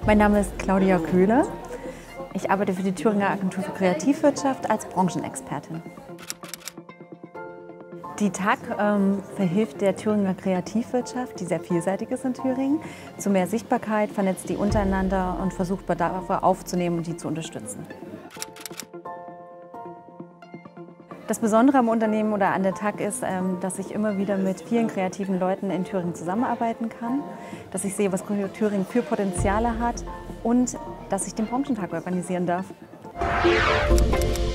Mein Name ist Claudia Köhler. Ich arbeite für die Thüringer Agentur für Kreativwirtschaft als Branchenexpertin. Die TAG verhilft der Thüringer Kreativwirtschaft, die sehr vielseitig ist in Thüringen, zu mehr Sichtbarkeit, vernetzt die untereinander und versucht Bedarfe aufzunehmen und die zu unterstützen. Das Besondere am Unternehmen oder an der TAG ist, dass ich immer wieder mit vielen kreativen Leuten in Thüringen zusammenarbeiten kann, dass ich sehe, was Thüringen für Potenziale hat und dass ich den Branchentag organisieren darf.